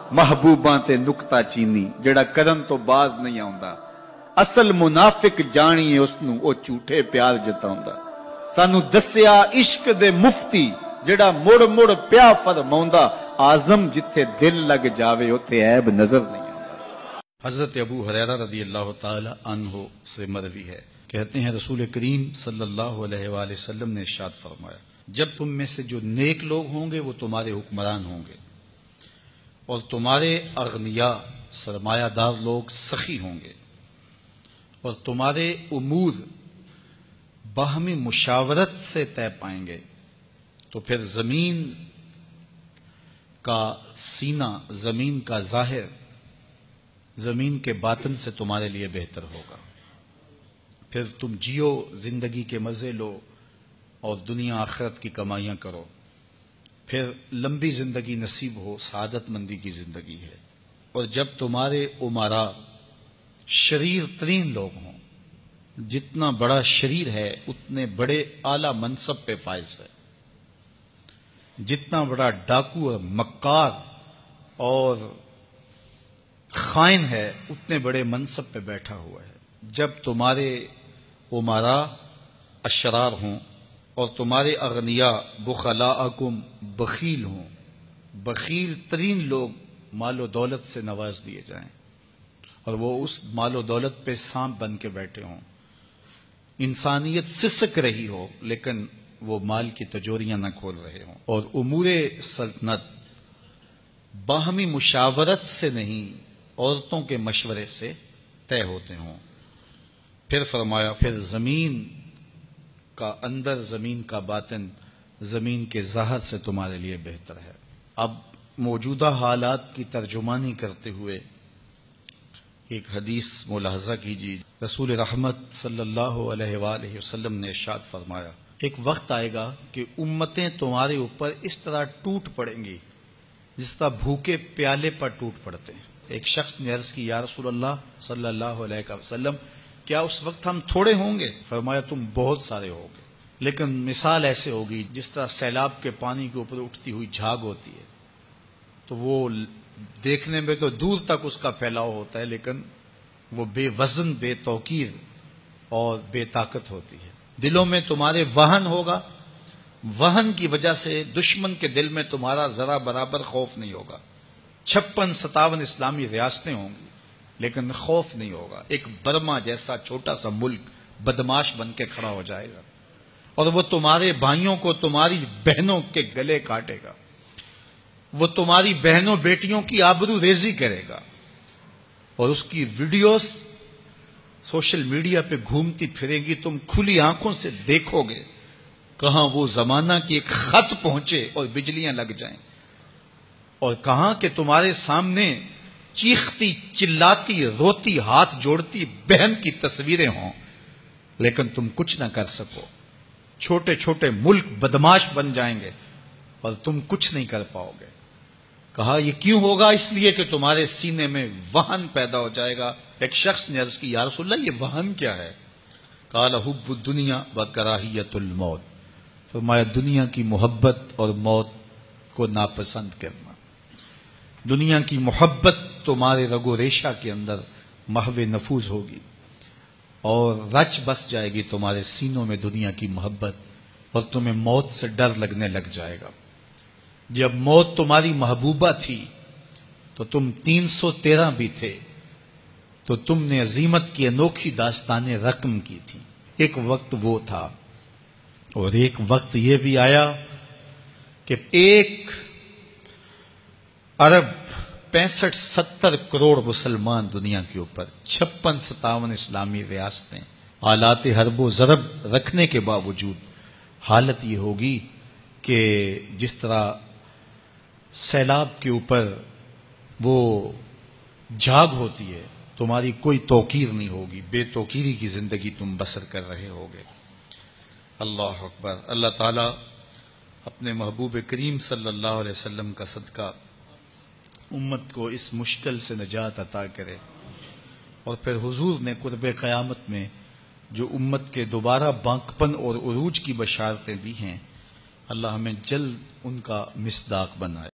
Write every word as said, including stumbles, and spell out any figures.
محبوباں تے نکتا چینی جڑا کرن تو باز نہیں آوندا، اصل منافق جانیے اس نو او جھوٹے پیار جتاوندا۔ سانو دسیا عشق دے مفتی جڑا مڑ مڑ پیا فرماوندا، آزم جتھے دل لگ جاوے اوتھے عیب نظر نہیں آوندا۔ حضرت ابو ہریرہ رضی اللہ تعالی عنہ سے مروی ہے، کہتے ہیں رسول کریم صلی اللہ علیہ وآلہ وسلم نے ارشاد فرمایا، جب تم میں سے جو نیک لوگ ہوں گے وہ تمہارے حکمران ہوں گے، اور تمہارے اغنیاء سرمایہ دار لوگ سخی ہوں گے، اور تمہارے امور باہمی مشاورت سے طے پائیں گے، تو پھر زمین کا سینہ، زمین کا ظاہر زمین کے باطن سے تمہارے لیے بہتر ہوگا۔ پھر تم جیو، زندگی کے مزے لو اور دنیا آخرت کی کمائیاں کرو، پھر لمبی زندگی نصیب ہو، سعادت مندی کی زندگی ہے۔ اور جب تمہارے امراء شریر ترین لوگ ہوں، جتنا بڑا شریر ہے اتنے بڑے اعلیٰ منصب پہ فائز ہے، جتنا بڑا ڈاکو مکار اور خائن ہے اتنے بڑے منصب پہ بیٹھا ہوا ہے۔ جب تمہارے امراء اشرار ہوں اور تمہارے اغنیاء بخلاءکم بخیل ہوں، بخیل ترین لوگ مال و دولت سے نواز دیے جائیں اور وہ اس مال و دولت پہ سانپ بن کے بیٹھے ہوں، انسانیت سسک رہی ہو لیکن وہ مال کی تجوریاں نہ کھول رہے ہوں، اور امور سلطنت باہمی مشاورت سے نہیں عورتوں کے مشورے سے طے ہوتے ہوں۔ پھر فرمایا، پھر زمین کا اندر، زمین کا باطن زمین کے ظاہر سے تمہارے لیے بہتر ہے۔ اب موجودہ حالات کی ترجمانی کرتے ہوئے ایک حدیث ملاحظہ کیجیے۔ رسول رحمت صلی اللہ علیہ وآلہ وسلم نے ارشاد فرمایا، ایک وقت آئے گا کہ امتیں تمہارے اوپر اس طرح ٹوٹ پڑیں گی جس طرح بھوکے پیالے پر ٹوٹ پڑتے ہیں۔ ایک شخص نے عرض کی، یا رسول اللہ صلی اللہ علیہ وسلم، کیا اس وقت ہم تھوڑے ہوں گے؟ فرمایا، تم بہت سارے ہوگے، لیکن مثال ایسے ہوگی جس طرح سیلاب کے پانی کے اوپر اٹھتی ہوئی جھاگ ہوتی ہے، تو وہ دیکھنے میں تو دور تک اس کا پھیلاؤ ہوتا ہے لیکن وہ بے وزن، بے توقیر اور بے طاقت ہوتی ہے۔ دلوں میں تمہارے وہن ہوگا، وہن کی وجہ سے دشمن کے دل میں تمہارا ذرا برابر خوف نہیں ہوگا۔ چھپن ستاون اسلامی ریاستیں ہوں گی لیکن خوف نہیں ہوگا۔ ایک برما جیسا چھوٹا سا ملک بدماش بن کے کھڑا ہو جائے گا اور وہ تمہارے بھائیوں کو تمہاری بہنوں کے گلے کاٹے گا، وہ تمہاری بہنوں بیٹیوں کی آبرو ریزی کرے گا، اور اس کی ویڈیوز سوشل میڈیا پہ گھومتی پھرے گی، تم کھلی آنکھوں سے دیکھو گے کہاں وہ زمانہ کی ایک خط پہنچے اور بجلیاں لگ جائیں، اور کہاں کہ تمہارے سامنے چیختی چلاتی روتی ہاتھ جوڑتی بہن کی تصویریں ہوں لیکن تم کچھ نہ کر سکو۔ چھوٹے چھوٹے ملک بدماش بن جائیں گے اور تم کچھ نہیں کر پاؤ گے۔ کہا، یہ کیوں ہوگا؟ اس لیے کہ تمہارے سینے میں وہن پیدا ہو جائے گا۔ ایک شخص نے عرض کی، یا رسول اللہ، یہ وہن کیا ہے؟ قال حب الدنیا و کراہیت الموت، فرمایا دنیا کی محبت اور موت کو ناپسند کرنا۔ دنیا کی محبت تمہارے رگ و ریشہ کے اندر محو نفوذ ہوگی اور رچ بس جائے گی تمہارے سینوں میں دنیا کی محبت، اور تمہیں موت سے ڈر لگنے لگ جائے گا۔ جب موت تمہاری محبوبہ تھی تو تم تین سو تیرہ بھی تھے، تو تم نے عظیمت کی انوکھی داستانیں رقم کی تھی۔ ایک وقت وہ تھا، اور ایک وقت یہ بھی آیا کہ ایک ارب پینسٹھ ستر کروڑ مسلمان دنیا کے اوپر، چھپن ستاون اسلامی ریاستیں، آلات حرب و ضرب رکھنے کے باوجود حالت یہ ہوگی کہ جس طرح سیلاب کے اوپر وہ جھاگ ہوتی ہے، تمہاری کوئی توقیر نہیں ہوگی، بے توقیری کی زندگی تم بسر کر رہے ہوگے۔ اللہ اکبر۔ اللہ تعالیٰ اپنے محبوب کریم صلی اللہ علیہ وسلم کا صدقہ امت کو اس مشکل سے نجات عطا کرے، اور پھر حضور نے قرب قیامت میں جو امت کے دوبارہ بانکپن اور عروج کی بشارتیں دی ہیں، اللہ ہمیں جلد ان کا مصداق بنائے۔